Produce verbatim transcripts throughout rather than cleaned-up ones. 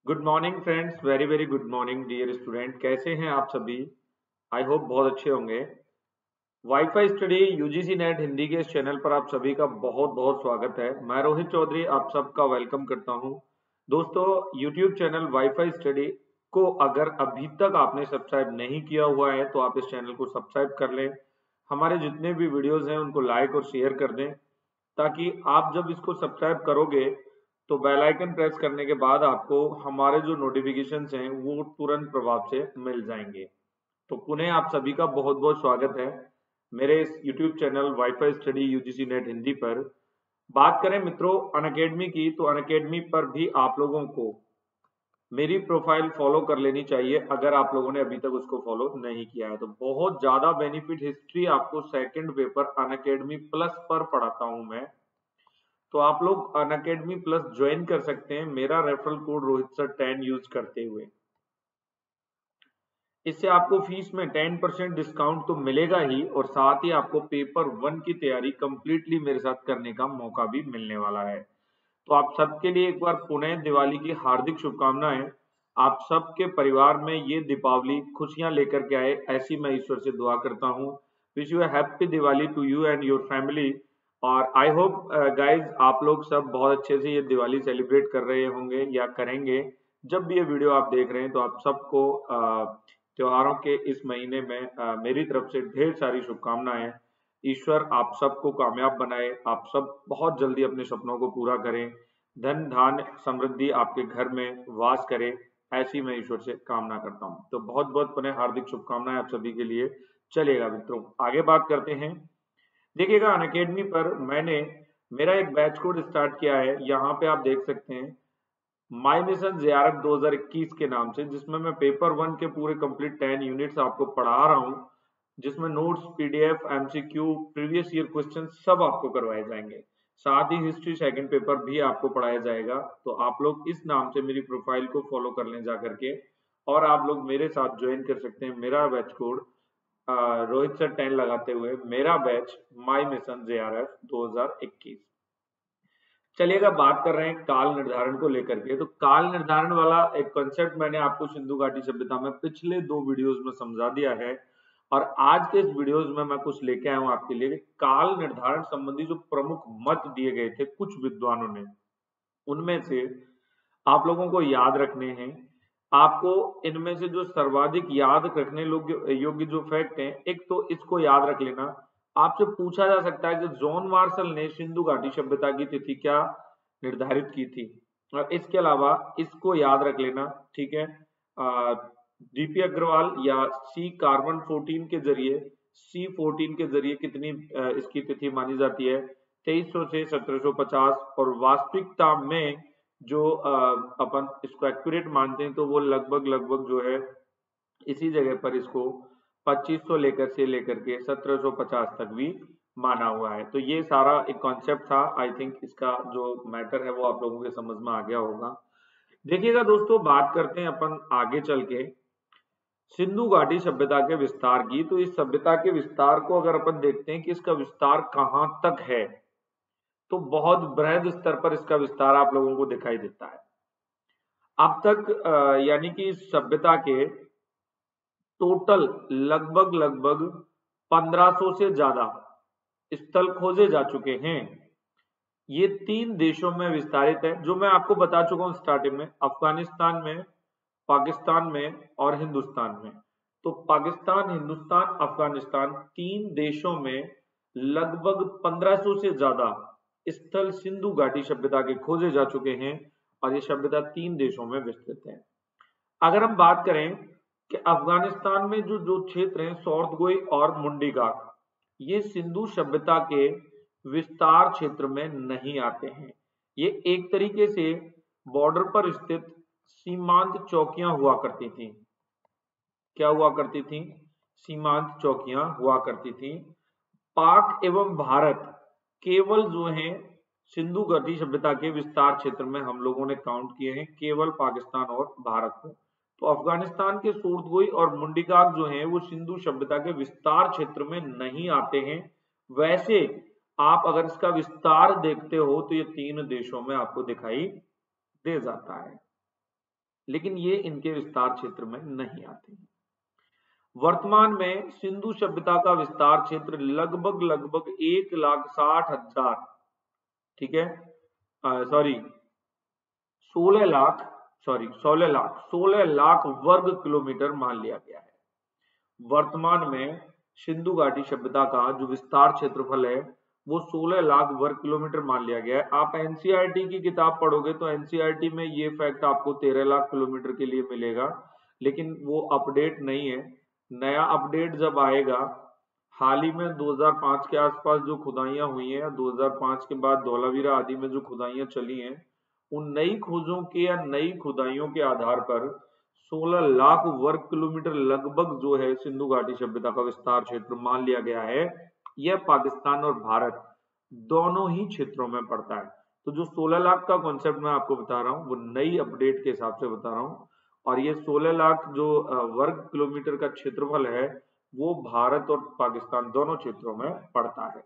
Good morning friends, very very good morning dear student. कैसे हैं आप सभी? आई होप बहुत अच्छे होंगे। Wifi study UGC NET Hindi के इस चैनल पर आप सभी का बहुत बहुत स्वागत है। मैं रोहित चौधरी आप सबका वेलकम करता हूं। दोस्तों, यूट्यूब चैनल वाईफाई स्टडी को अगर अभी तक आपने सब्सक्राइब नहीं किया हुआ है तो आप इस चैनल को सब्सक्राइब कर लें। हमारे जितने भी वीडियोज हैं उनको लाइक और शेयर कर दें, ताकि आप जब इसको सब्सक्राइब करोगे तो बेल आइकन प्रेस करने के बाद आपको हमारे जो नोटिफिकेशंस हैं वो तुरंत प्रभाव से मिल जाएंगे। तो पुनः आप सभी का बहुत बहुत स्वागत है मेरे इस YouTube channel wifi study UGC NET Hindi पर। बात करें मित्रों अनअकैडमी की, तो अनअकैडमी पर भी आप लोगों को मेरी प्रोफाइल फॉलो कर लेनी चाहिए अगर आप लोगों ने अभी तक उसको फॉलो नहीं किया है। तो बहुत ज्यादा बेनिफिट हिस्ट्री आपको सेकंड पेपर अनअकैडमी प्लस पर पढ़ाता हूं मैं। तो आप लोग अनअकैडमी प्लस ज्वाइन कर सकते हैं मेरा referral code Rohit sir ten use करते हुए। इससे आपको फीस में टेन परसेंट डिस्काउंट तो मिलेगा ही, और साथ ही आपको पेपर वन की तैयारी कंप्लीटली मेरे साथ करने का मौका भी मिलने वाला है। तो आप सबके लिए एक बार पुनः दिवाली की हार्दिक शुभकामनाएं। आप सबके परिवार में ये दीपावली खुशियां लेकर के आए, ऐसी मैं ईश्वर से दुआ करता हूँ। Wish you happy Diwali to you and your family. और आई होप गाइज आप लोग सब बहुत अच्छे से ये दिवाली सेलिब्रेट कर रहे होंगे या करेंगे। जब भी ये वीडियो आप देख रहे हैं तो आप सबको uh, त्योहारों के इस महीने में uh, मेरी तरफ से ढेर सारी शुभकामनाएं। ईश्वर आप सबको कामयाब बनाए, आप सब बहुत जल्दी अपने सपनों को पूरा करें, धन धान समृद्धि आपके घर में वास करे, ऐसी मैं ईश्वर से कामना करता हूं। तो बहुत बहुत पुनः हार्दिक शुभकामनाएं आप सभी के लिए। चलिएगा मित्रों, आगे बात करते हैं। देखिएगा अनअकैडमी पर मैंने मेरा एक बैच कोड स्टार्ट किया है, यहाँ पे आप देख सकते हैं माई मिशन जेआरएफ दो हज़ार इक्कीस के नाम से, जिसमें मैं पेपर वन के पूरे कंप्लीट टेन यूनिट्स आपको पढ़ा रहा हूँ, जिसमें notes, PDF, MCQ, previous year question सब आपको करवाए जाएंगे। साथ ही हिस्ट्री सेकंड पेपर भी आपको पढ़ाया जाएगा। तो आप लोग इस नाम से मेरी प्रोफाइल को फॉलो कर लें जा करके, और आप लोग मेरे साथ ज्वाइन कर सकते हैं। मेरा batch code Rohit sir ten लगाते हुए मेरा बैच माई मिशन जेआरएफ दो हज़ार इक्कीस। चलिएगा बात कर रहे हैं काल निर्धारण को लेकर के। तो काल निर्धारण वाला एक कॉन्सेप्ट मैंने आपको सिंधु घाटी सभ्यता में पिछले दो वीडियोस में समझा दिया है, और आज के इस वीडियोस में मैं कुछ लेके आया हूं आपके लिए। काल निर्धारण संबंधी जो प्रमुख मत दिए गए थे कुछ विद्वानों ने, उनमें से आप लोगों को याद रखने हैं। आपको इनमें से जो सर्वाधिक याद रखने योग्य योग्य जो फैक्ट हैं, एक तो इसको याद रख लेना। आपसे पूछा जा सकता है कि जॉन मार्शल ने सिंधु घाटी सभ्यता की तिथि क्या निर्धारित की थी, और इसके अलावा इसको याद रख लेना, ठीक है। डीपी अग्रवाल या सी कार्बन फोर्टीन के जरिए सी फोर्टीन के जरिए कितनी आ, इसकी तिथि मानी जाती है, तेईस सौ से सत्रह सौ पचास। और वास्तविकता में जो अपन इसको एक्यूरेट मानते हैं तो वो लगभग लगभग जो है इसी जगह पर इसको पच्चीस सौ लेकर से लेकर के सत्रह सौ पचास तक भी माना हुआ है। तो ये सारा एक कॉन्सेप्ट था। आई थिंक इसका जो मैटर है वो आप लोगों के समझ में आ गया होगा। देखिएगा दोस्तों, बात करते हैं अपन आगे चल के सिंधु घाटी सभ्यता के विस्तार की। तो इस सभ्यता के विस्तार को अगर अपन देखते हैं कि इसका विस्तार कहां तक है, तो बहुत बृहद स्तर पर इसका विस्तार आप लोगों को दिखाई देता है। अब तक यानी कि इस सभ्यता के टोटल लगभग लगभग पंद्रह सौ से ज्यादा स्थल खोजे जा चुके हैं। ये तीन देशों में विस्तारित है, जो मैं आपको बता चुका हूं स्टार्टिंग में, अफगानिस्तान में, पाकिस्तान में और हिंदुस्तान में। तो पाकिस्तान, हिंदुस्तान, अफगानिस्तान तीन देशों में लगभग पंद्रह सौ से ज्यादा स्थल सिंधु घाटी सभ्यता के खोजे जा चुके हैं, और ये सभ्यता तीन देशों में विस्तृत है। अगर हम बात करें कि अफगानिस्तान में जो जो क्षेत्र हैं सौर्दगोई और मुंडीगाग, ये सिंधु सभ्यता के विस्तार क्षेत्र में नहीं आते हैं। ये एक तरीके से बॉर्डर पर स्थित सीमांत चौकियां हुआ करती थी। क्या हुआ करती थी? सीमांत चौकियां हुआ करती थी। पाक एवं भारत केवल जो है सिंधु घाटी सभ्यता के विस्तार क्षेत्र में हम लोगों ने काउंट किए हैं, केवल पाकिस्तान और भारत को। तो अफगानिस्तान के सूरदगोई और मुंडीकाग जो है वो सिंधु सभ्यता के विस्तार क्षेत्र में नहीं आते हैं। वैसे आप अगर इसका विस्तार देखते हो तो ये तीन देशों में आपको दिखाई दे जाता है। लेकिन ये इनके विस्तार क्षेत्र में नहीं आते हैं। वर्तमान में सिंधु सभ्यता का विस्तार क्षेत्र लगभग लगभग एक लाख साठ हजार, ठीक है, सॉरी सोलह लाख सॉरी सोलह लाख सोलह लाख वर्ग किलोमीटर मान लिया गया है। वर्तमान में सिंधु घाटी सभ्यता का जो विस्तार क्षेत्रफल है वो सोलह लाख वर्ग किलोमीटर मान लिया गया है। आप एनसीईआरटी की किताब पढ़ोगे तो एनसीईआरटी में ये फैक्ट आपको तेरह लाख किलोमीटर के लिए मिलेगा, लेकिन वो अपडेट नहीं है। नया अपडेट जब आएगा, हाल ही में दो हज़ार पाँच के आसपास जो खुदाइयां हुई हैं, दो हज़ार पाँच के बाद धौलावीरा आदि में जो खुदाइयां चली हैं, उन नई खोजों के या नई खुदाइयों के आधार पर सोलह लाख वर्ग किलोमीटर लगभग जो है सिंधु घाटी सभ्यता का विस्तार क्षेत्र मान लिया गया है। यह पाकिस्तान और भारत दोनों ही क्षेत्रों में पड़ता है। तो जो सोलह लाख का कॉन्सेप्ट मैं आपको बता रहा हूँ वो नई अपडेट के हिसाब से बता रहा हूँ, और ये सोलह लाख जो वर्ग किलोमीटर का क्षेत्रफल है वो भारत और पाकिस्तान दोनों क्षेत्रों में पड़ता है।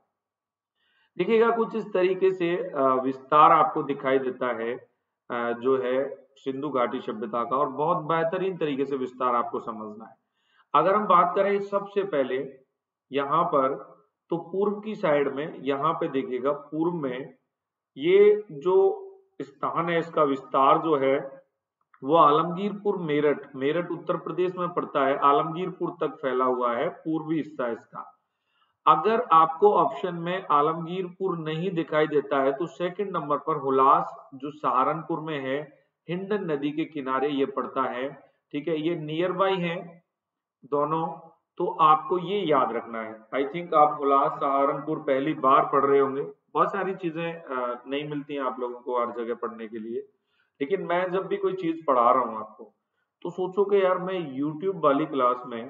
देखिएगा कुछ इस तरीके से विस्तार आपको दिखाई देता है जो है सिंधु घाटी सभ्यता का, और बहुत बेहतरीन तरीके से विस्तार आपको समझना है। अगर हम बात करें सबसे पहले यहाँ पर, तो पूर्व की साइड में यहाँ पे देखिएगा, पूर्व में ये जो स्थान है इसका विस्तार जो है वो आलमगीरपुर मेरठ मेरठ उत्तर प्रदेश में पड़ता है, आलमगीरपुर तक फैला हुआ है पूर्वी हिस्सा इसका। अगर आपको ऑप्शन में आलमगीरपुर नहीं दिखाई देता है तो सेकंड नंबर पर हुलास जो सहारनपुर में है, हिंडन नदी के किनारे ये पड़ता है, ठीक है, ये नियर बाई है दोनों, तो आपको ये याद रखना है। आई थिंक आप हुलास सहारनपुर पहली बार पढ़ रहे होंगे, बहुत सारी चीजें नहीं मिलती हैं आप लोगों को हर जगह पढ़ने के लिए, लेकिन मैं जब भी कोई चीज पढ़ा रहा हूँ आपको तो सोचो कि यार मैं यूट्यूब वाली क्लास में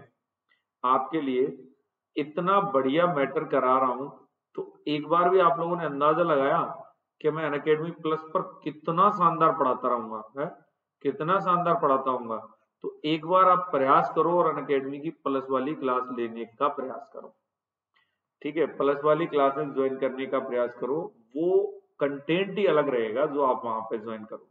आपके लिए इतना बढ़िया मैटर करा रहा हूं, तो एक बार भी आप लोगों ने अंदाजा लगाया कि मैं अनअकैडमी प्लस पर कितना शानदार पढ़ाता रहूंगा, है कितना शानदार पढ़ाता हूंगा। तो एक बार आप प्रयास करो और अनअकैडमी की प्लस वाली क्लास लेने का प्रयास करो, ठीक है, प्लस वाली क्लासेस ज्वाइन करने का प्रयास करो, वो कंटेंट ही अलग रहेगा जो आप वहां पे ज्वाइन करोगे।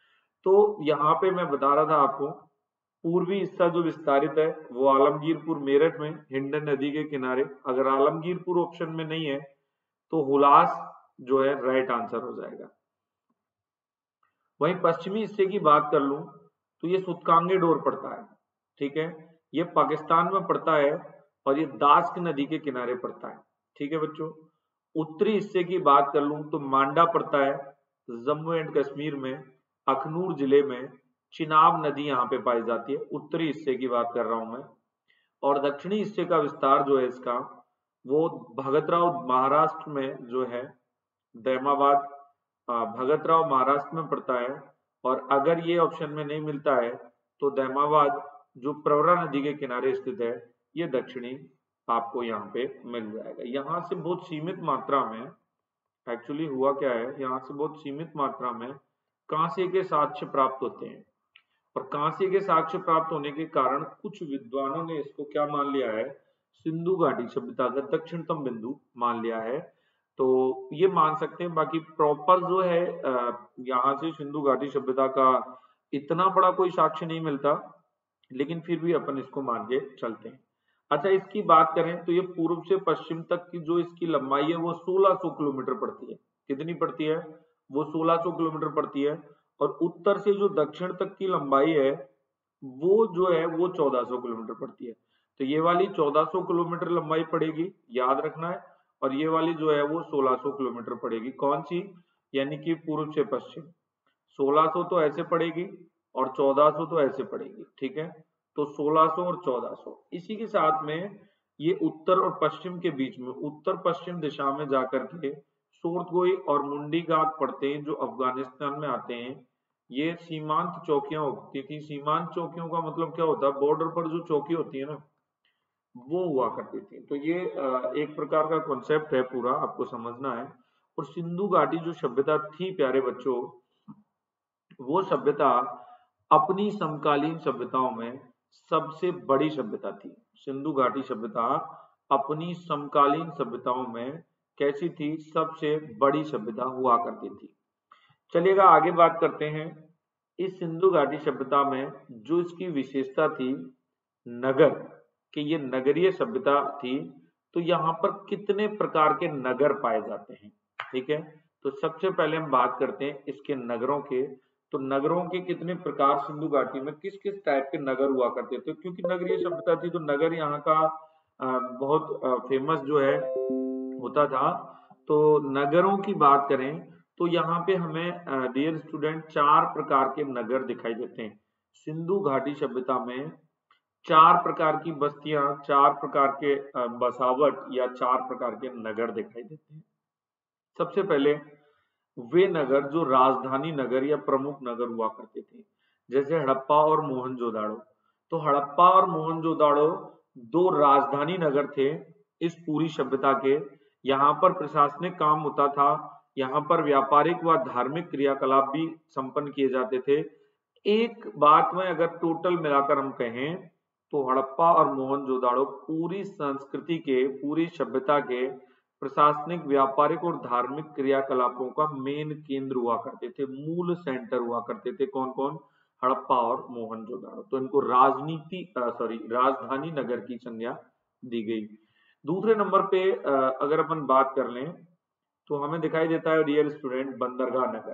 तो यहाँ पे मैं बता रहा था आपको, पूर्वी हिस्सा जो विस्तारित है वो आलमगीरपुर मेरठ में हिंडन नदी के किनारे। अगर आलमगीरपुर ऑप्शन में नहीं है तो हुलास जो है राइट आंसर हो जाएगा। वहीं पश्चिमी हिस्से की बात कर लूं तो ये सुतकांगे डोर पड़ता है, ठीक है, ये पाकिस्तान में पड़ता है और ये दास्क नदी के किनारे पड़ता है, ठीक है बच्चों। उत्तरी हिस्से की बात कर लूं तो मांडा पड़ता है जम्मू एंड कश्मीर में, अखनूर जिले में चिनाब नदी यहाँ पे पाई जाती है, उत्तरी हिस्से की बात कर रहा हूं मैं। और दक्षिणी हिस्से का विस्तार जो है इसका वो भगतराव महाराष्ट्र में जो है, दैमाबाद भगतराव महाराष्ट्र में पड़ता है। और अगर ये ऑप्शन में नहीं मिलता है तो दैमाबाद जो प्रवरा नदी के किनारे स्थित है, ये दक्षिणी आपको यहाँ पे मिल जाएगा। यहाँ से बहुत सीमित मात्रा में, एक्चुअली हुआ क्या है, यहाँ से बहुत सीमित मात्रा में कांसे के साक्ष्य प्राप्त होते हैं, और कांसे के साक्ष्य प्राप्त होने के कारण कुछ विद्वानों ने इसको क्या मान लिया है, सिंधु घाटी सभ्यता का दक्षिणतम बिंदु मान लिया है। तो ये मान सकते हैं, बाकी प्रॉपर जो है यहाँ से सिंधु घाटी सभ्यता का इतना बड़ा कोई साक्ष्य नहीं मिलता, लेकिन फिर भी अपन इसको मान के चलते हैं। अच्छा, इसकी बात करें तो ये पूर्व से पश्चिम तक की जो इसकी लंबाई है वो सोलह सौ किलोमीटर पड़ती है। कितनी पड़ती है? वो सोलह सौ किलोमीटर पड़ती है। और उत्तर से जो दक्षिण तक की लंबाई है वो जो है वो चौदह सौ किलोमीटर पड़ती है। तो ये वाली चौदह सौ किलोमीटर लंबाई पड़ेगी, याद रखना है, और ये वाली जो है वो सोलह सौ किलोमीटर पड़ेगी। कौन सी? यानी कि पूर्व से पश्चिम। सोलह सौ तो ऐसे पड़ेगी और चौदह सौ तो ऐसे पड़ेगी, ठीक है। तो सोलह सौ और चौदह सौ, इसी के साथ में ये उत्तर और पश्चिम के बीच में, उत्तर पश्चिम दिशा में जाकर के सोरतगोई और मुंडी घाट पड़ते हैं जो अफगानिस्तान में आते हैं। ये सीमांत चौकियां होती थी। सीमांत चौकियों का मतलब क्या होता है? बॉर्डर पर जो चौकी होती है ना, वो हुआ करती थी। तो ये एक प्रकार का कॉन्सेप्ट है, पूरा आपको समझना है। और सिंधु घाटी जो सभ्यता थी प्यारे बच्चों, वो सभ्यता अपनी समकालीन सभ्यताओं में सबसे बड़ी सभ्यता थी। सिंधु घाटी सभ्यता अपनी समकालीन सभ्यताओं में कैसी थी? सबसे बड़ी सभ्यता हुआ करती थी। चलिएगा आगे बात करते हैं। इस सिंधु घाटी सभ्यता में जो इसकी विशेषता थी नगर, कि ये नगरीय सभ्यता थी, तो यहाँ पर कितने प्रकार के नगर पाए जाते हैं। ठीक है, तो सबसे पहले हम बात करते हैं इसके नगरों के। तो नगरों के कितने प्रकार सिंधु घाटी में किस किस टाइप के नगर हुआ करते थे, क्योंकि नगरीय सभ्यता थी तो नगर यहाँ का आ, बहुत आ, फेमस जो है होता था। तो नगरों की बात करें तो यहाँ पे हमें डियर स्टूडेंट चार प्रकार के नगर दिखाई देते हैं। सिंधु घाटी सभ्यता में चार प्रकार की बस्तियां, चार प्रकार के बसावट या चार प्रकार के नगर दिखाई देते हैं। सबसे पहले वे नगर जो राजधानी नगर या प्रमुख नगर हुआ करते थे, जैसे हड़प्पा और मोहनजोदाड़ो। तो हड़प्पा और मोहनजोदाड़ो दो राजधानी नगर थे इस पूरी सभ्यता के। यहाँ पर प्रशासनिक काम होता था, यहाँ पर व्यापारिक व धार्मिक क्रियाकलाप भी संपन्न किए जाते थे। एक बात में अगर टोटल मिलाकर हम कहें तो हड़प्पा और मोहनजोदाड़ो पूरी संस्कृति के, पूरी सभ्यता के प्रशासनिक, व्यापारिक और धार्मिक क्रियाकलापों का मेन केंद्र हुआ करते थे, मूल सेंटर हुआ करते थे। कौन कौन? हड़प्पा और मोहनजोदाड़ो। तो इनको राजनीति सॉरी राजधानी नगर की संज्ञा दी गई। दूसरे नंबर पे अगर अपन बात कर लें तो हमें दिखाई देता है डियर स्टूडेंट बंदरगाह नगर।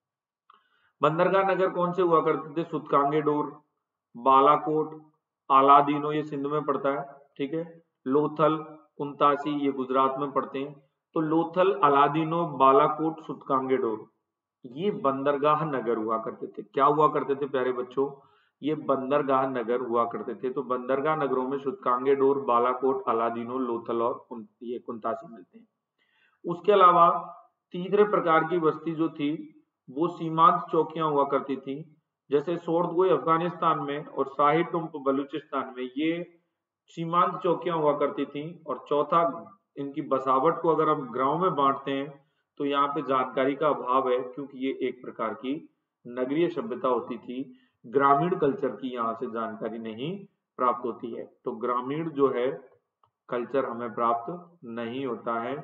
बंदरगाह नगर कौन से हुआ करते थे? सुतकांगेडोर, बालाकोट, आलादीनो ये सिंध में पड़ता है, ठीक है, लोथल, कुंतासी ये गुजरात में पड़ते हैं। तो लोथल, अलादीनो, बालाकोट, सुतकांगेडोर ये बंदरगाह नगर हुआ करते थे। क्या हुआ करते थे प्यारे बच्चों? ये बंदरगाह नगर हुआ करते थे। तो बंदरगाह नगरों में सुतकांगेडोर, बालाकोट, अलादीनो, लोथल और ये कुंतासी मिलते हैं। उसके अलावा तीसरे प्रकार की बस्ती जो थी वो सीमांत चौकियां हुआ करती थी, जैसे सोर्दगोई अफगानिस्तान में और शाही टुम्प बलूचिस्तान में, ये सीमांत चौकियां हुआ करती थी। और चौथा, इनकी बसावट को अगर हम गांव में बांटते हैं तो यहाँ पे जानकारी का अभाव है, क्योंकि ये एक प्रकार की नगरीय सभ्यता होती थी। ग्रामीण कल्चर की यहाँ से जानकारी नहीं प्राप्त होती है। तो ग्रामीण जो है कल्चर हमें प्राप्त नहीं होता है।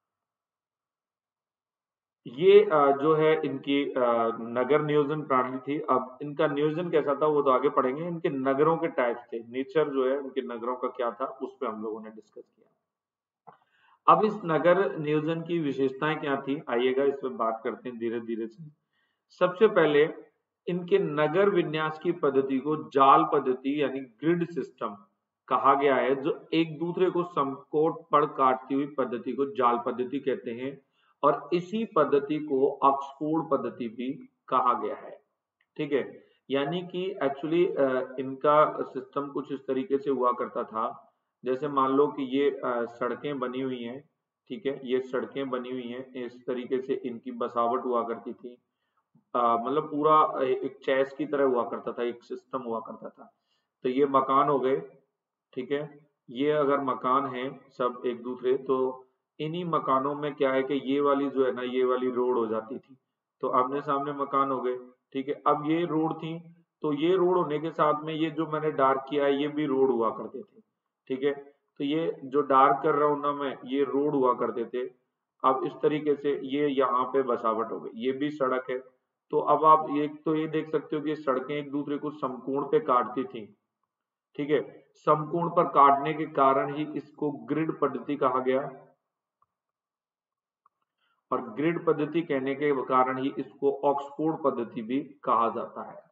ये जो है इनकी नगर नियोजन प्रणाली थी। अब इनका नियोजन कैसा था वो तो आगे पढ़ेंगे। इनके नगरों के टाइप थे, नेचर जो है उनके नगरों का क्या था उस पर हम लोगों ने डिस्कस किया। अब इस नगर नियोजन की विशेषताएं क्या थी, आइएगा इस पर बात करते हैं धीरे धीरे से। सबसे पहले इनके नगर विन्यास की पद्धति को जाल पद्धति यानी ग्रिड सिस्टम कहा गया है। जो एक दूसरे को समकोट पर काटती हुई पद्धति को जाल पद्धति कहते हैं, और इसी पद्धति को ऑक्सफोर्ड पद्धति भी कहा गया है। ठीक है, यानी कि एक्चुअली इनका सिस्टम कुछ इस तरीके से हुआ करता था। जैसे मान लो कि ये सड़कें बनी हुई हैं, ठीक है, ये सड़कें बनी हुई हैं, इस तरीके से इनकी बसावट हुआ करती थी। मतलब पूरा एक चेस की तरह हुआ करता था, एक सिस्टम हुआ करता था। तो ये मकान हो गए, ठीक है, ये अगर मकान है सब एक दूसरे, तो इन्हीं मकानों में क्या है कि ये वाली जो है ना, ये वाली रोड हो जाती थी। तो आमने सामने मकान हो गए, ठीक है। अब ये रोड थी, तो ये रोड होने के साथ में ये जो मैंने डार्क किया है ये भी रोड हुआ करते थे, ठीक है। तो ये जो डार्क कर रहा हूं ना मैं, ये रोड हुआ करते थे। अब इस तरीके से ये यहाँ पे बसावट हो गई, ये भी सड़क है। तो अब आप एक तो ये देख सकते हो कि सड़कें एक दूसरे को समकोण पे काटती थी, ठीक है। समकोण पर काटने के कारण ही इसको ग्रिड पद्धति कहा गया, और ग्रिड पद्धति कहने के कारण ही इसको ऑक्सफोर्ड पद्धति भी कहा जाता है।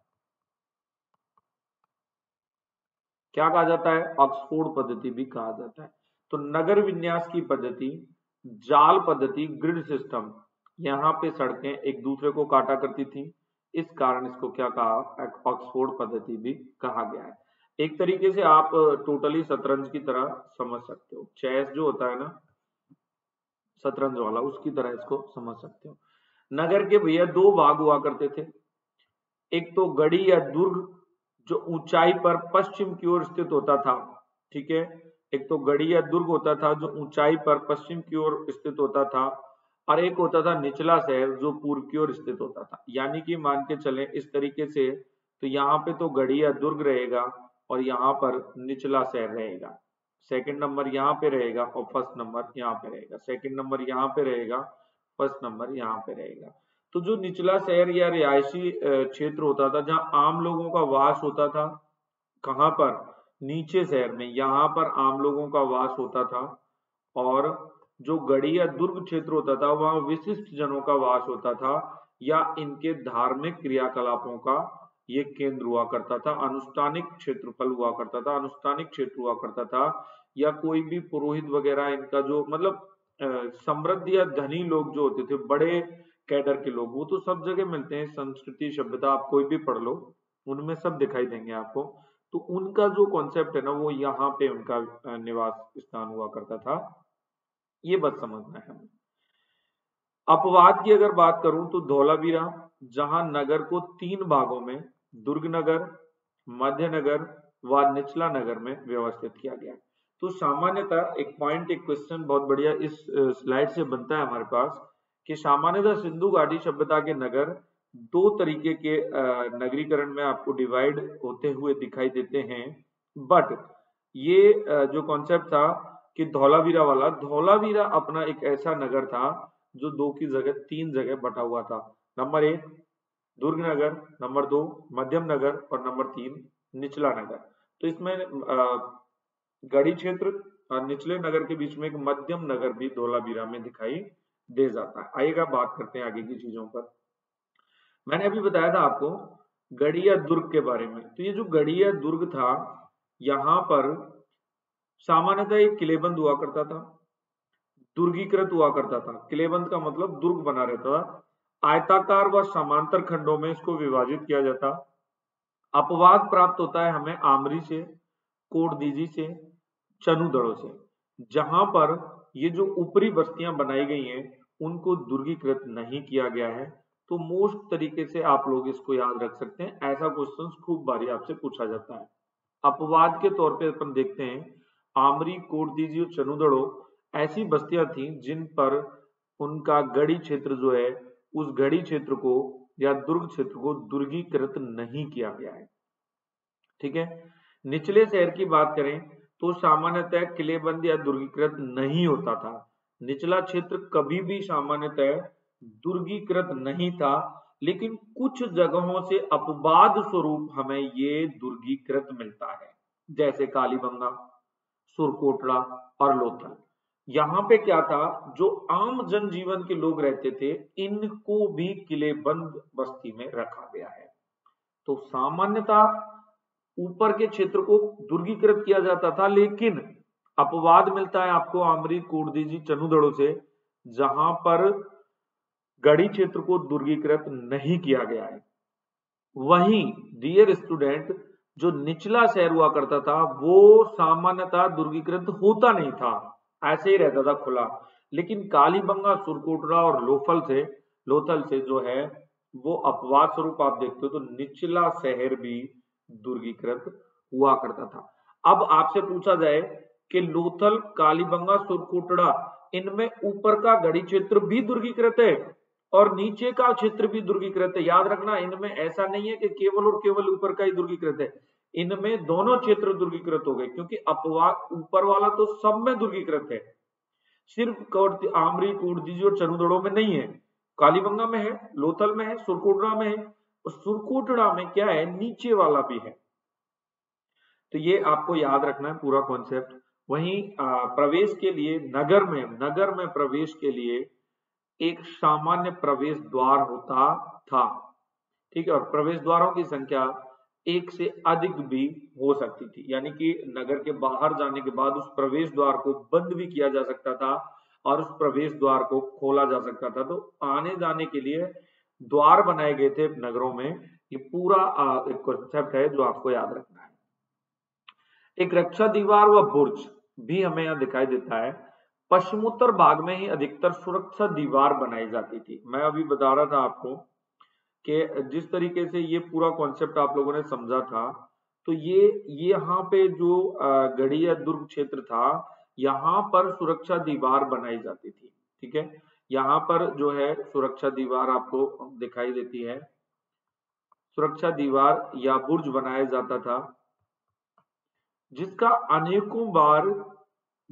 क्या कहा जाता है? ऑक्सफोर्ड पद्धति भी कहा जाता है। तो नगर विन्यास की पद्धति, जाल पद्धति, ग्रिड सिस्टम, यहाँ पे सड़कें एक दूसरे को काटा करती थी, इस कारण इसको क्या कहा? ऑक्सफोर्ड पद्धति भी कहा गया है। एक तरीके से आप टोटली शतरंज की तरह समझ सकते हो, चेस जो होता है ना शतरंज वाला, उसकी तरह इसको समझ सकते हो। नगर के भैया दो भाग हुआ करते थे, एक तो गढ़ी या दुर्ग जो ऊंचाई पर पश्चिम की ओर स्थित होता था, ठीक है। एक तो गढ़ी या दुर्ग होता था जो ऊंचाई पर पश्चिम की ओर स्थित होता था, और एक होता था निचला शहर जो पूर्व की ओर स्थित होता था। यानी कि मान के चलें इस तरीके से, तो यहाँ पे तो गढ़ी या दुर्ग रहेगा और यहाँ पर निचला शहर रहेगा। सेकंड नंबर यहाँ पे रहेगा और फर्स्ट नंबर यहाँ पे रहेगा। सेकंड नंबर यहाँ पे रहेगा, फर्स्ट नंबर यहाँ पे रहेगा। तो जो निचला शहर या रिहायशी क्षेत्र होता था जहां आम लोगों का वास होता था, कहां पर, नीचे शहर में, यहाँ पर आम लोगों का वास होता था। और जो गढ़ी या दुर्ग क्षेत्र होता था वहां विशिष्ट जनों का वास होता था या इनके धार्मिक क्रियाकलापों का ये केंद्र हुआ करता था। अनुष्ठानिक क्षेत्रफल हुआ करता था, अनुष्ठानिक क्षेत्र हुआ करता था, या कोई भी पुरोहित वगैरह इनका जो मतलब समृद्ध या धनी लोग जो होते थे, बड़े कैडर के लोग, वो तो सब जगह मिलते हैं। संस्कृति सभ्यता आप कोई भी पढ़ लो, उनमें सब दिखाई देंगे आपको। तो उनका जो कॉन्सेप्ट है ना, वो यहाँ पे उनका निवास स्थान हुआ करता था। ये बस समझना है हमें। अपवाद की अगर बात करूं तो धौलावीरा, जहां नगर को तीन भागों में दुर्ग नगर, मध्य नगर व निचला नगर में व्यवस्थित किया गया। तो सामान्यतः एक पॉइंट, एक क्वेश्चन बहुत बढ़िया इस स्लाइड से बनता है हमारे पास कि सामान्यतः सिंधु घाटी सभ्यता के नगर दो तरीके के नगरीकरण में आपको डिवाइड होते हुए दिखाई देते हैं। बट ये जो कॉन्सेप्ट था कि धौलावीरा वाला, धौलावीरा अपना एक ऐसा नगर था जो दो की जगह तीन जगह बटा हुआ था। नंबर एक दुर्ग नगर, नंबर दो मध्यम नगर और नंबर तीन निचला नगर। तो इसमें गढ़ी क्षेत्र और निचले नगर के बीच में एक मध्यम नगर भी धौलावीरा में दिखाई दे जाता है। आइएगा बात करते हैं आगे की चीजों पर। मैंने अभी बताया था आपको गढ़ी या दुर्ग के बारे में। तो ये जो गढ़ी या दुर्ग था, यहाँ पर सामान्यतः एक किलेबंद हुआ करता था, दुर्गीकृत हुआ करता था। किलेबंद का मतलब दुर्ग बना रहता था। आयताकार व समांतर खंडों में इसको विभाजित किया जाता। अपवाद प्राप्त होता है हमें आमरी से, कोटदीजी से, चनुदड़ों से, जहां पर ये जो ऊपरी बस्तियां बनाई गई हैं उनको दुर्गीकृत नहीं किया गया है। तो मोस्ट तरीके से आप लोग इसको याद रख सकते हैं, ऐसा क्वेश्चन खूब बारी आपसे पूछा जाता है। अपवाद के तौर पे अपन देखते हैं आमरी, कोटदीजी और चनुदड़ो ऐसी बस्तियां थी जिन पर उनका गढ़ी क्षेत्र जो है, उस गढ़ी क्षेत्र को या दुर्ग क्षेत्र को दुर्गीकृत नहीं किया गया है। ठीक है। निचले शहर की बात करें तो सामान्यतः किलेबंद या दुर्गीकृत नहीं होता था। निचला क्षेत्र कभी भी सामान्यतः दुर्गीकृत नहीं था, लेकिन कुछ जगहों से अपवाद स्वरूप हमें ये दुर्गीकृत मिलता है, जैसे कालीबंगा, सुरकोटड़ा और लोथल। यहाँ पे क्या था, जो आम जनजीवन के लोग रहते थे इनको भी किलेबंद बस्ती में रखा गया है। तो सामान्यतः ऊपर के क्षेत्र को दुर्गीकृत किया जाता था, लेकिन अपवाद मिलता है आपको आमरी, कोटदीजी, चनुदड़ो से, जहां पर गढ़ी क्षेत्र को दुर्गीकृत नहीं किया गया है। वहीं डियर स्टूडेंट, जो निचला शहर हुआ करता था वो सामान्यतः दुर्गीकृत होता नहीं था, ऐसे ही रहता था खुला। लेकिन कालीबंगा, सुरकोटड़ा और लोफल से लोथल से जो है वो अपवाद स्वरूप आप देखते हो तो निचला शहर भी दुर्गीकृत हुआ करता था। अब आपसे पूछा जाए कि लोथल, कालीबंगा, सुरकोटड़ा, इनमें ऊपर का गढ़ी क्षेत्र भी दुर्गीकृत है और नीचे का क्षेत्र भी दुर्गीकृत है। याद रखना, इनमें ऐसा नहीं है कि केवल और केवल ऊपर का ही दुर्गीकृत है, इनमें दोनों क्षेत्र दुर्गीकृत हो गए, क्योंकि अपवाद ऊपर वाला तो सब में दुर्गीकृत है, सिर्फ आमरी, कोटदीजी और चनुदड़ो में नहीं है। कालीबंगा में है, लोथल में है, सुरकोटड़ा में है, और सुरकोटड़ा में क्या है, नीचे वाला भी है। तो ये आपको याद रखना है पूरा कॉन्सेप्ट। वहीं प्रवेश के लिए नगर में नगर में प्रवेश के लिए एक सामान्य प्रवेश द्वार होता था। ठीक है। और प्रवेश द्वारों की संख्या एक से अधिक भी हो सकती थी, यानी कि नगर के बाहर जाने के बाद उस प्रवेश द्वार को बंद भी किया जा सकता था और उस प्रवेश द्वार को खोला जा सकता था। तो आने जाने के लिए द्वार बनाए गए थे नगरों में। ये पूरा एक कॉन्सेप्ट है जो आपको याद रखना है। एक रक्षा दीवार व बुर्ज भी हमें यहाँ दिखाई देता है। पश्चिमोत्तर भाग में ही अधिकतर सुरक्षा दीवार बनाई जाती थी। मैं अभी बता रहा था आपको कि जिस तरीके से ये पूरा कॉन्सेप्ट आप लोगों ने समझा था, तो ये यहाँ पे जो गढ़ी या दुर्ग क्षेत्र था, यहाँ पर सुरक्षा दीवार बनाई जाती थी। ठीक है। यहाँ पर जो है सुरक्षा दीवार आपको दिखाई देती है, सुरक्षा दीवार या बुर्ज बनाया जाता था, जिसका अनेकों बार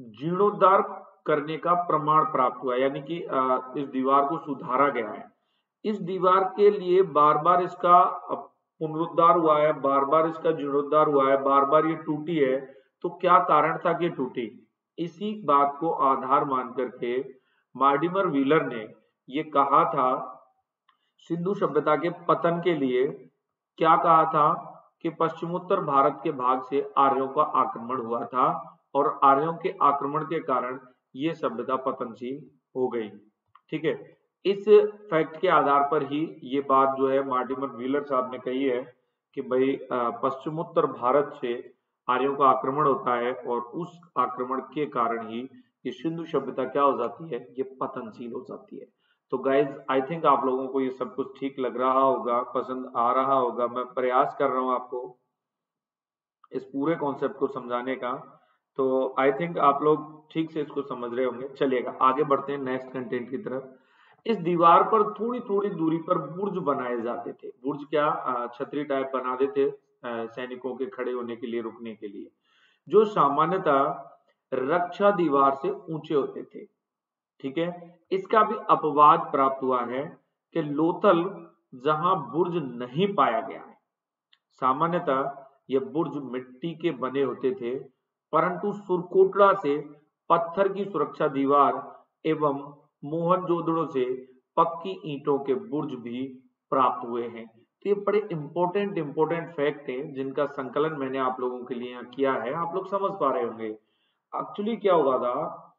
जीर्णोद्धार करने का प्रमाण प्राप्त हुआ, यानी कि इस दीवार को सुधारा गया है। इस दीवार के लिए बार बार इसका पुनरुद्धार हुआ है, बार बार इसका जीर्णोद्धार हुआ है, बार बार ये टूटी है, तो क्या कारण था कि टूटी? इसी बात को आधार मान करके मॉर्टिमर व्हीलर ने ये कहा था, सिंधु सभ्यता के पतन के लिए क्या कहा था कि पश्चिमोत्तर भारत के भाग से आर्यों का आक्रमण हुआ था और आर्यों के आक्रमण के कारण ये सभ्यता पतनशील हो गई। ठीक है, इस फैक्ट के आधार पर ही ये बात जो है मॉर्टिमर व्हीलर साहब ने कही है कि भाई पश्चिमोत्तर भारत से आर्यों का आक्रमण होता है और उस आक्रमण के कारण ही ये सिंधु सभ्यता क्या हो जाती है, ये पतनशील हो जाती है। तो गाइज आई थिंक आप लोगों को ये सब कुछ ठीक लग रहा होगा, पसंद आ रहा होगा। मैं प्रयास कर रहा हूँ आपको इस पूरे कॉन्सेप्ट को समझाने का, तो आई थिंक आप लोग ठीक से इसको समझ रहे होंगे। चलिएगा आगे बढ़ते हैं नेक्स्ट कंटेंट की तरफ। इस दीवार पर थोड़ी थोड़ी दूरी पर बुर्ज बनाए जाते थे। बुर्ज क्या, छतरी टाइप बना देते सैनिकों के खड़े होने के लिए, रुकने के लिए, जो सामान्यतः रक्षा दीवार से ऊंचे होते थे। ठीक है, इसका भी अपवाद प्राप्त हुआ है कि लोथल जहां बुर्ज नहीं पाया गया है। सामान्यतः ये बुर्ज मिट्टी के बने होते थे, परंतु सुरकोटड़ा से पत्थर की सुरक्षा दीवार एवं मोहनजोदड़ो से पक्की ईंटों के बुर्ज भी प्राप्त हुए हैं। तो ये बड़े इंपॉर्टेंट इंपॉर्टेंट फैक्ट हैं जिनका संकलन मैंने आप लोगों के लिए यहाँ किया है। आप लोग समझ पा रहे होंगे एक्चुअली क्या हुआ था।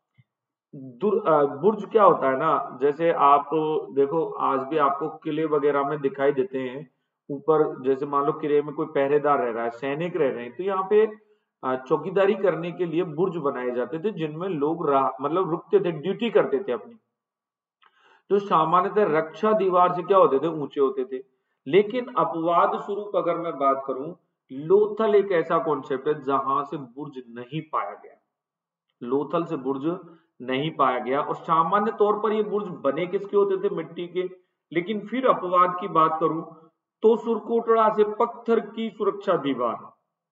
बुर्ज क्या होता है ना, जैसे आप देखो आज भी आपको किले वगैरह में दिखाई देते हैं ऊपर, जैसे मान लो किले में कोई पहरेदार रह रहा है, सैनिक रह रहे हैं, तो यहाँ पे चौकीदारी करने के लिए बुर्ज बनाए जाते थे जिनमें लोग मतलब रुकते थे, ड्यूटी करते थे अपनी। जो सामान्यतः रक्षा दीवार से क्या होते थे, ऊंचे होते थे। लेकिन अपवाद स्वरूप अगर मैं बात करूं, लोथल एक ऐसा कॉन्सेप्ट है जहां से बुर्ज नहीं पाया गया। लोथल से बुर्ज नहीं पाया गया और सामान्य तौर पर ये बुर्ज बने किसके होते थे, मिट्टी के। लेकिन फिर अपवाद की बात करूं तो सुरकोटड़ा से पत्थर की सुरक्षा दीवार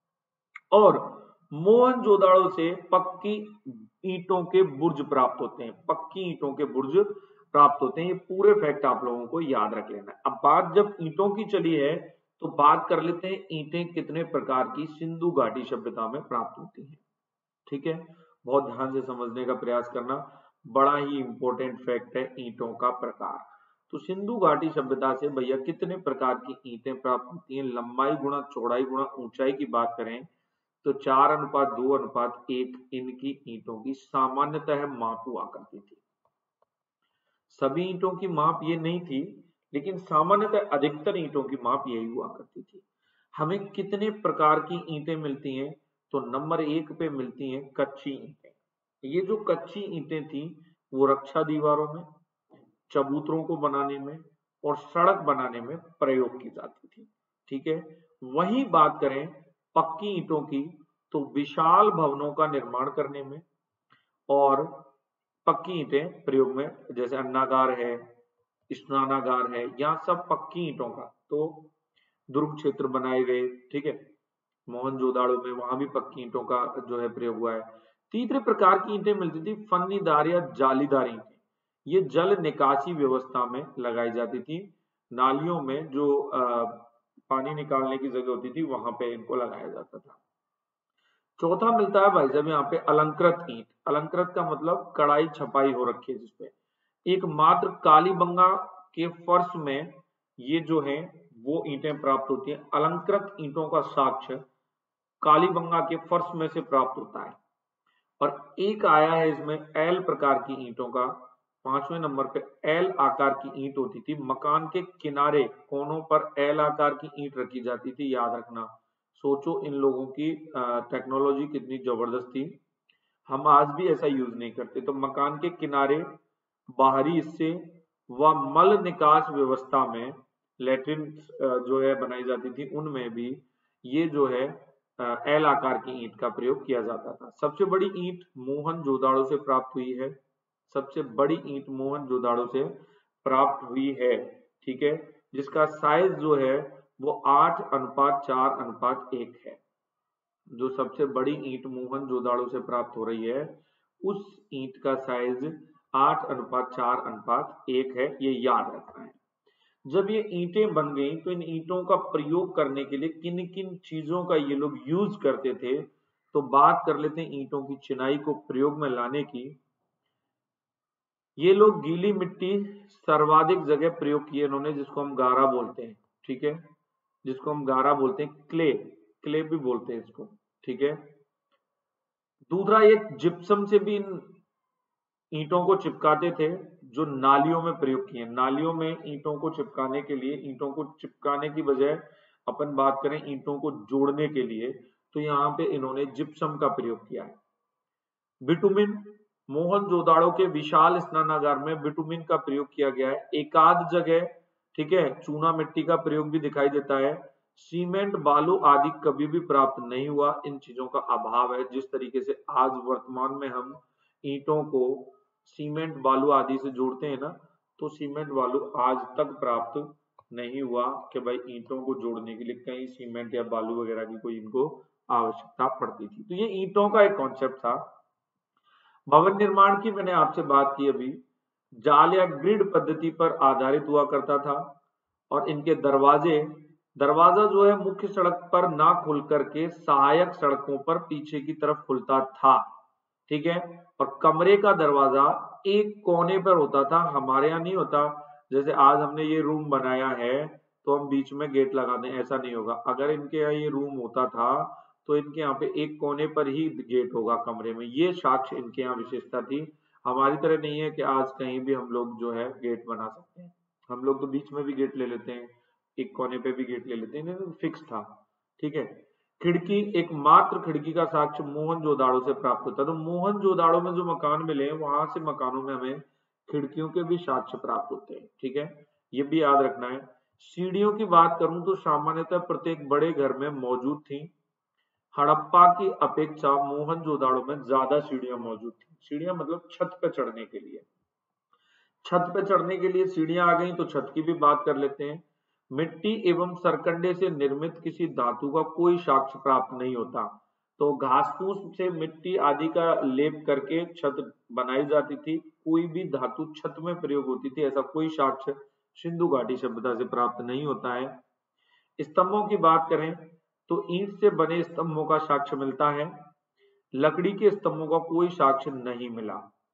और मोहनजोदाड़ो से पक्की ईंटों के बुर्ज प्राप्त होते हैं। पक्की ईंटों के बुर्ज प्राप्त होते हैं। ये पूरे फैक्ट आप लोगों को याद रख लेना है। अब बात जब ईंटों की चली है तो बात कर लेते हैं ईंटें कितने प्रकार की सिंधु घाटी सभ्यता में प्राप्त होती हैं। ठीक है, बहुत ध्यान से समझने का प्रयास करना, बड़ा ही इंपॉर्टेंट फैक्ट है ईंटों का प्रकार। तो सिंधु घाटी सभ्यता से भैया कितने प्रकार की ईंटें प्राप्त होती हैं, लंबाई गुणा चौड़ाई गुणा ऊंचाई की बात करें तो चार अनुपात दो अनुपात एक इनकी ईंटों की सामान्यतः माप हुआ करती थी। सभी ईंटों की माप ये नहीं थी, लेकिन सामान्यतः अधिकतर ईंटों की माप यही हुआ करती थी। हमें कितने प्रकार की ईंटें मिलती हैं, तो नंबर एक पे मिलती हैं कच्ची ईंटें। ये जो कच्ची ईंटें थी वो रक्षा दीवारों में, चबूतरों को बनाने में और सड़क बनाने में प्रयोग की जाती थी। ठीक है, वही बात करें पक्की ईंटों की तो विशाल भवनों का निर्माण करने में और पक्की ईंटें प्रयोग में, जैसे अन्नागार है, स्नानागार है, यहाँ सब पक्की ईंटों का। तो दुर्ग क्षेत्र बनाए गए, ठीक है, मोहनजोदाड़ो में वहां भी पक्की ईंटों का जो है प्रयोग हुआ है। तीसरे प्रकार की ईंटें मिलती थी फन्नीदार या जालीदार ईंटें। ये जल निकासी व्यवस्था में लगाई जाती थी। नालियों में जो आ, पानी निकालने की जगह होती थी वहां पे इनको लगाया जाता था। चौथा मिलता है भाई साहब यहाँ पे अलंकृत ईंट। अलंकृत का मतलब कढ़ाई छपाई हो रखी है जिसपे। एक मात्र कालीबंगा के फर्श में ये जो है वो ईंटें प्राप्त होती हैं। अलंकृत ईंटों का साक्ष्य कालीबंगा के फर्श में से प्राप्त होता है। और एक आया है इसमें एल प्रकार की ईंटों का। पांचवें नंबर पे एल आकार की ईंट होती थी। मकान के किनारे कोनों पर एल आकार की ईंट रखी जाती थी, याद रखना। सोचो इन लोगों की टेक्नोलॉजी कितनी जबरदस्त थी, हम आज भी ऐसा यूज नहीं करते। तो मकान के किनारे, बाहरी हिस्से व मल निकास व्यवस्था में लैट्रिन जो है बनाई जाती थी, उनमें भी ये जो है एल आकार की ईंट का प्रयोग किया जाता था। सबसे बड़ी ईंट मोहनजोदाड़ो से प्राप्त हुई है। सबसे बड़ी ईंट मोहनजोदाड़ो से प्राप्त हुई है, ठीक है, जिसका साइज जो है वो आठ अनुपात चार अनुपात एक है। जो सबसे बड़ी ईंट मोहनजोदाड़ो से प्राप्त हो रही है उस ईंट का साइज आठ अनुपात चार अनुपात एक है, ये याद रखना है। जब ये ईंटें बन गई तो इन ईंटों का प्रयोग करने के लिए किन किन चीजों का ये लोग यूज करते थे, तो बात कर लेते हैं ईंटों की चिनाई को प्रयोग में लाने की। ये लोग गीली मिट्टी सर्वाधिक जगह प्रयोग किए इन्होंने, जिसको हम गारा बोलते हैं, ठीक है, जिसको हम गारा बोलते हैं, क्ले, क्ले भी बोलते हैं इसको, ठीक है। दूसरा, ये जिप्सम से भी इन ईंटों को चिपकाते थे, जो नालियों में प्रयोग किए। नालियों में ईंटों को चिपकाने के लिए, ईंटों को चिपकाने की बजाय अपन बात करें ईंटों को जोड़ने के लिए, तो यहाँ पे इन्होंने जिप्सम का प्रयोग किया है। बिटुमिन, मोहनजोदाड़ो के विशाल स्नानागार में बिटुमिन का प्रयोग किया गया है। एकाध जगह, ठीक है, चूना मिट्टी का प्रयोग भी दिखाई देता है। सीमेंट, बालू आदि कभी भी प्राप्त नहीं हुआ, इन चीजों का अभाव है। जिस तरीके से आज वर्तमान में हम ईंटों को सीमेंट, बालू आदि से जोड़ते हैं ना, तो सीमेंट, बालू आज तक प्राप्त नहीं हुआ कि भाई ईंटों को जोड़ने के लिए कहीं सीमेंट या बालू वगैरह की कोई इनको आवश्यकता पड़ती थी। तो ये ईंटों का एक कॉन्सेप्ट था। भवन निर्माण की मैंने आपसे बात की अभी, जाल या ग्रिड पद्धति पर आधारित हुआ करता था, और इनके दरवाजे, दरवाजा जो है मुख्य सड़क पर ना खुल करके सहायक सड़कों पर पीछे की तरफ खुलता था, ठीक है। और कमरे का दरवाजा एक कोने पर होता था, हमारे यहाँ नहीं होता। जैसे आज हमने ये रूम बनाया है तो हम बीच में गेट लगा दें, ऐसा नहीं होगा। अगर इनके यहाँ ये रूम होता था तो इनके यहाँ पे एक कोने पर ही गेट होगा कमरे में। ये साक्ष्य इनके यहाँ विशेषता थी। हमारी तरह नहीं है कि आज कहीं भी हम लोग जो है गेट बना सकते हैं। हम लोग तो बीच में भी गेट ले लेते हैं, एक कोने पे भी गेट ले लेते हैं, फिक्स था, ठीक है। खिड़की, एकमात्र खिड़की का साक्ष्य मोहनजोदाड़ो से प्राप्त होता है। तो मोहनजोदाड़ो में जो मकान मिले वहां से मकानों में हमें खिड़कियों के भी साक्ष्य प्राप्त होते हैं, ठीक है, ये भी याद रखना है। सीढ़ियों की बात करूं तो सामान्यतः प्रत्येक बड़े घर में मौजूद थी। हड़प्पा की अपेक्षा मोहनजोदाड़ो में ज्यादा सीढ़ियां मौजूद थी। सीढ़ियां मतलब छत पर चढ़ने के लिए, छत पर चढ़ने के लिए सीढ़ियां आ गई, तो छत की भी बात कर लेते हैं। मिट्टी एवं सरकंडे से निर्मित किसी धातु का कोई साक्ष्य प्राप्त नहीं होता। तो घास फूस से मिट्टी आदि का लेप करके छत बनाई जाती थी। कोई भी धातु छत में प्रयोग होती थी, ऐसा कोई साक्ष्य सिंधु घाटी सभ्यता से प्राप्त नहीं होता है। स्तंभों की बात करें तो ईंट से बने स्तंभों का साक्ष्य मिलता है। लकड़ी के स्तंभों का कोई साक्ष्य नहीं मिला,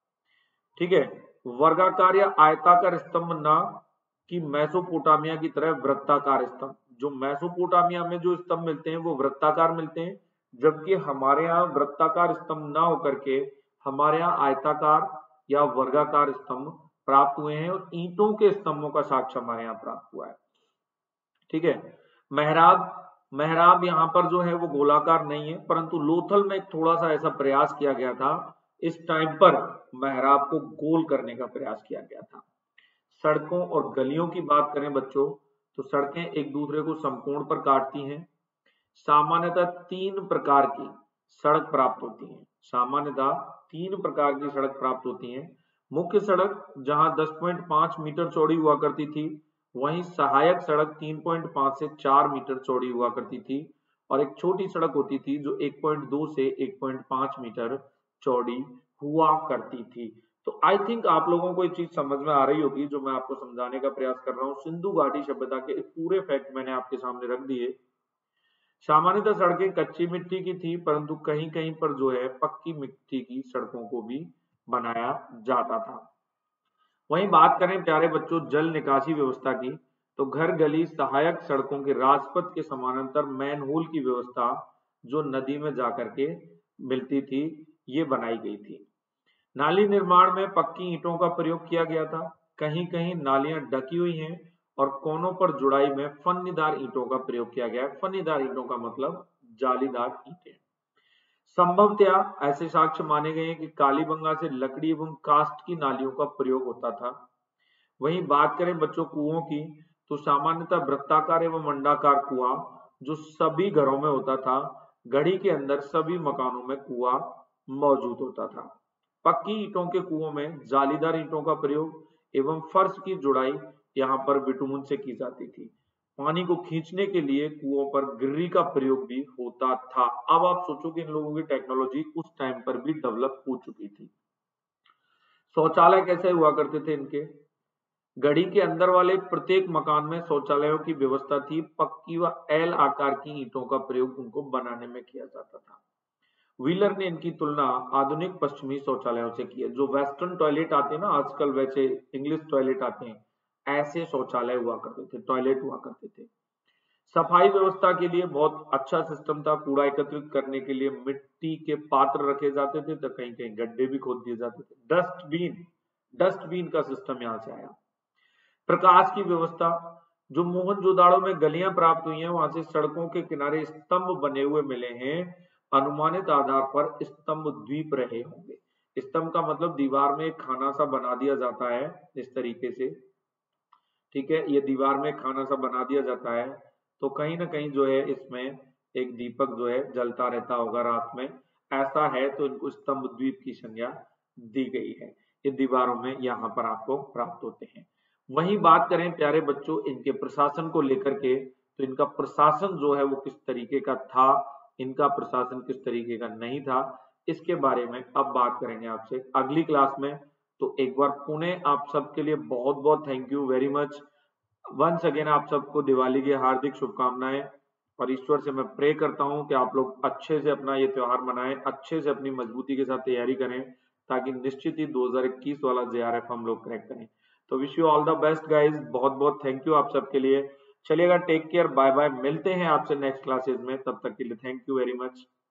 ठीक है। वर्गाकार या आयताकार स्तंभ ना कि मेसोपोटामिया की तरह वृत्ताकार स्तंभ। जो मेसोपोटामिया में जो स्तंभ मिलते हैं वो वृत्ताकार मिलते हैं, जबकि हमारे यहाँ वृत्ताकार स्तंभ ना होकर के हमारे यहाँ आयताकार या वर्गाकार स्तंभ प्राप्त हुए हैं, और ईंटों के स्तंभों का साक्ष्य हमारे यहाँ प्राप्त हुआ है, ठीक है। मेहराब, मेहराब यहाँ पर जो है वो गोलाकार नहीं है, परंतु लोथल में थोड़ा सा ऐसा प्रयास किया गया था। इस टाइम पर मेहराब को गोल करने का प्रयास किया गया था। सड़कों और गलियों की बात करें बच्चों, तो सड़कें एक दूसरे को समकोण पर काटती हैं। सामान्यतः तीन प्रकार की सड़क प्राप्त होती हैं। सामान्यतः तीन प्रकार की सड़क प्राप्त होती हैं। मुख्य सड़क जहां दस पॉइंट पाँच मीटर चौड़ी हुआ करती थी, वहीं सहायक सड़क तीन पॉइंट पाँच से चार मीटर चौड़ी हुआ करती थी, और एक छोटी सड़क होती थी जो एक पॉइंट दो से एक पॉइंट पाँच मीटर चौड़ी हुआ करती थी। तो आई थिंक आप लोगों को ये चीज समझ में आ रही होगी जो मैं आपको समझाने का प्रयास कर रहा हूँ। सिंधु घाटी सभ्यता के पूरे फैक्ट मैंने आपके सामने रख दिए। सामान्यतः सड़कें कच्ची मिट्टी की थी, परंतु कहीं कहीं पर जो है पक्की मिट्टी की सड़कों को भी बनाया जाता था। वहीं बात करें प्यारे बच्चों जल निकासी व्यवस्था की, तो घर, गली, सहायक सड़कों के राजपथ के समानांतर मैनहोल की व्यवस्था जो नदी में जाकर के मिलती थी, ये बनाई गई थी। नाली निर्माण में पक्की ईंटों का प्रयोग किया गया था। कहीं कहीं नालियां ढकी हुई हैं, और कोनों पर जुड़ाई में फन्नीदार ईंटों का प्रयोग किया गया है। फन्नीदार ईंटों का मतलब जालीदार ईंटें। संभवतया ऐसे साक्ष्य माने गए हैं कि कालीबंगा से लकड़ी एवं कास्ट की नालियों का प्रयोग होता था। वहीं बात करें बच्चों कुओं की, तो सामान्यतः वृत्ताकार एवं अंडाकार कुआं जो सभी घरों में होता था। गढ़ी के अंदर सभी मकानों में कुआं मौजूद होता था। पक्की ईंटों के कुओं में जालीदार ईंटों का प्रयोग एवं फर्श की जुड़ाई यहाँ पर बिटुमुन से की जाती थी। पानी को खींचने के लिए कुओं पर गिर्री का प्रयोग भी होता था। अब आप सोचो कि इन लोगों की टेक्नोलॉजी उस टाइम पर भी डेवलप हो चुकी थी। शौचालय कैसे हुआ करते थे इनके, गढ़ी के अंदर वाले प्रत्येक मकान में शौचालयों की व्यवस्था थी। पक्की व एल आकार की ईंटों का प्रयोग उनको बनाने में किया जाता था। व्हीलर ने इनकी तुलना आधुनिक पश्चिमी शौचालयों से की है। जो वेस्टर्न टॉयलेट आते हैं ना आजकल, वैसे इंग्लिश टॉयलेट आते हैं, ऐसे शौचालय हुआ करते थे, टॉयलेट हुआ करते थे। सफाई व्यवस्था के लिए बहुत अच्छा सिस्टम था। कूड़ा एकत्रित करने के लिए मिट्टी के पात्र रखे जाते थे, तो कहीं कहीं गड्ढे भी खोद दिए जाते थे। डस्टबिन डस्टबिन का सिस्टम यहाँ से आया। प्रकाश की व्यवस्था, जो मोहनजोदाड़ो में गलियां प्राप्त हुई हैं, वहां से सड़कों के किनारे स्तंभ बने हुए मिले हैं। अनुमानित आधार पर स्तंभ द्वीप रहे होंगे। स्तंभ का मतलब दीवार में एक खाना सा बना दिया जाता है इस तरीके से, ठीक है, ये दीवार में खाना सा बना दिया जाता है, तो कहीं ना कहीं जो है इसमें एक दीपक जो है जलता रहता होगा रात में, ऐसा है तो इनको स्तंभ द्वीप की संज्ञा दी गई है। ये दीवारों में यहाँ पर आपको प्राप्त होते हैं। वहीं बात करें प्यारे बच्चों इनके प्रशासन को लेकर के, तो इनका प्रशासन जो है वो किस तरीके का था, इनका प्रशासन किस तरीके का नहीं था, इसके बारे में अब बात करेंगे आपसे अगली क्लास में। तो एक बार पुणे आप सबके लिए बहुत बहुत thank you very much. Once again आप सबको दिवाली की हार्दिक शुभकामनाएं, और ईश्वर से मैं प्रे करता हूं कि आप लोग अच्छे से अपना ये त्योहार मनाएं, अच्छे से अपनी मजबूती के साथ तैयारी करें, ताकि निश्चित ही दो हज़ार इक्कीस वाला जे आर एफ हम लोग क्रैक करें। तो wish you all the best guys, बहुत बहुत थैंक यू आप सबके लिए। चलिएगा, टेक केयर, बाय बाय, मिलते हैं आपसे नेक्स्ट क्लासेस में, तब तक के लिए थैंक यू वेरी मच।